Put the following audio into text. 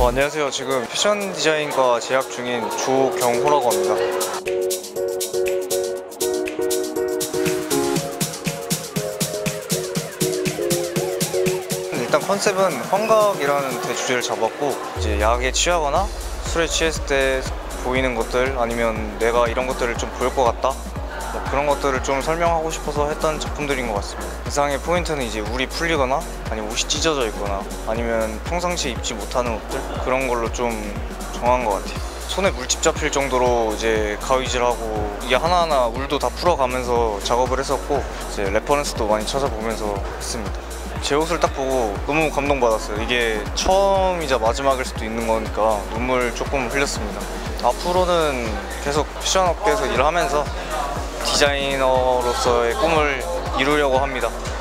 안녕하세요. 지금 패션 디자인과 재학 중인 조경호라고 합니다. 일단 컨셉은 환각이라는 대주제를 잡았고, 이제 약에 취하거나 술에 취했을 때 보이는 것들, 아니면 내가 이런 것들을 좀 보일 것 같다, 뭐 그런 것들을 좀 설명하고 싶어서 했던 작품들인 것 같습니다. 의상의 포인트는 이제 울이 풀리거나 아니면 옷이 찢어져 있거나 아니면 평상시에 입지 못하는 옷들, 그런 걸로 좀 정한 것 같아요. 손에 물집 잡힐 정도로 이제 가위질하고 이게 하나하나 울도 다 풀어가면서 작업을 했었고, 이제 레퍼런스도 많이 찾아보면서 했습니다. 제 옷을 딱 보고 너무 감동받았어요. 이게 처음이자 마지막일 수도 있는 거니까 눈물 조금 흘렸습니다. 앞으로는 계속 패션 업계에서 일을 하면서 디자이너로서의 꿈을 이루려고 합니다.